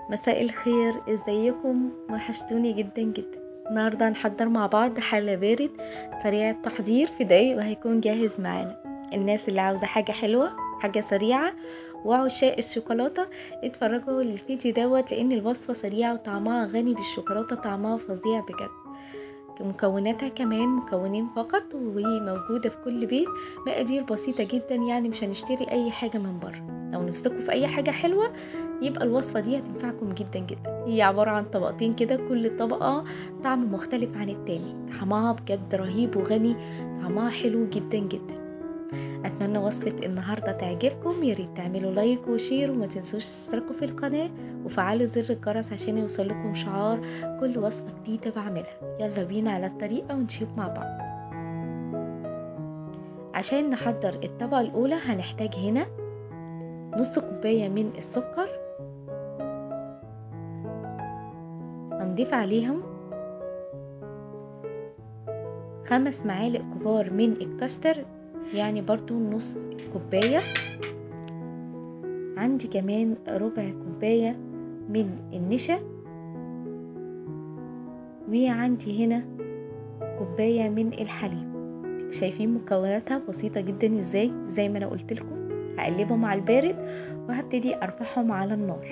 مساء الخير، ازيكم؟ وحشتوني جدا جدا. النهارده هنحضر مع بعض حلة بارد سريع التحضير في دقايق وهيكون جاهز معانا. الناس اللي عاوزة حاجة حلوة، حاجة سريعة، وعشاق الشوكولاتة اتفرجوا للفيديو دوت، لان الوصفة سريعة وطعمها غني بالشوكولاتة، طعمها فظيع بجد. مكوناتها كمان مكونين فقط وموجودة في كل بيت، مقادير بسيطة جدا، يعني مش هنشتري اي حاجة من بره. لو نفسكم في اي حاجة حلوة يبقى الوصفة دي هتنفعكم جدا جدا. هي عبارة عن طبقتين كده، كل طبقة طعم مختلف عن التاني، طعمها بجد رهيب وغني، طعمها حلو جدا جدا. اتمنى وصفة النهاردة تعجبكم. ياريت تعملوا لايك وشير، وما تنسوش تشتركوا في القناة وفعلوا زر الجرس عشان يوصلكم شعار كل وصفة جديدة بعملها. يلا بينا على الطريقة ونشوف مع بعض. عشان نحضر الطبقة الاولى هنحتاج هنا نص كوباية من السكر، هنضيف عليهم 5 معالق كبار من الكاستر، يعني برضو نص كوباية. عندي كمان ربع كوباية من النشا، وعندي هنا كوباية من الحليب. شايفين مكوناتها بسيطة جدا ازاي؟ زي ما انا قلت لكم هقلبهم على البارد وهبتدي ارفعهم على النار.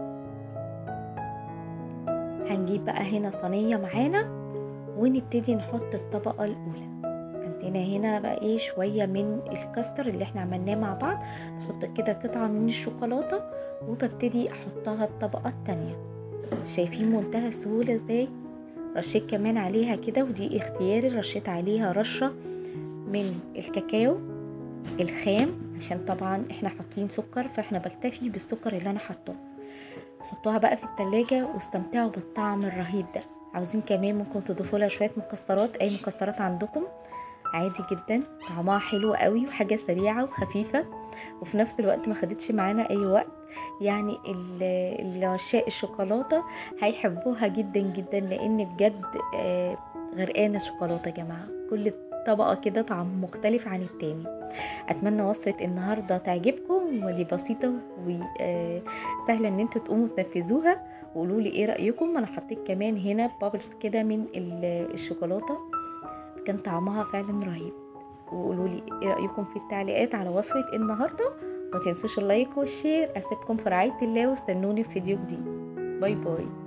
هنجيب بقى هنا صينية معانا ونبتدي نحط الطبقة الاولى. عندنا هنا بقى ايه شوية من الكاستر اللي احنا عملناه مع بعض، بحط كده قطعة من الشوكولاتة وببتدي احطها الطبقة التانية. شايفين منتهى السهولة ازاي؟ رشيت كمان عليها كده، ودي اختياري، رشيت عليها رشة من الكاكاو الخام، عشان طبعا احنا حاطين سكر، فاحنا بكتفي بالسكر اللي انا حطاه. حطوها بقى في التلاجة واستمتعوا بالطعم الرهيب ده. عاوزين كمان ممكن تضيفوا لها شوية مكسرات، اي مكسرات عندكم عادي جدا. طعمها حلو قوي وحاجة سريعة وخفيفة، وفي نفس الوقت ما خدتش معانا اي وقت. يعني اللي عشاق الشوكولاتة هيحبوها جدا جدا، لان بجد غرقانة شوكولاتة يا جماعة. كل طبقة كده طعم مختلف عن التاني. اتمنى وصفة النهاردة تعجبكم، ودي بسيطة وسهلة ان انتوا تقوموا تنفذوها. وقولوا لي ايه رأيكم. انا حطيت كمان هنا بابلز كده من الشوكولاتة، كان طعمها فعلا رهيب. وقولوا لي ايه رأيكم في التعليقات على وصفة النهاردة. ما تنسوش اللايك والشير. اسيبكم في رعاية الله واستنوني في فيديو جديد. باي باي.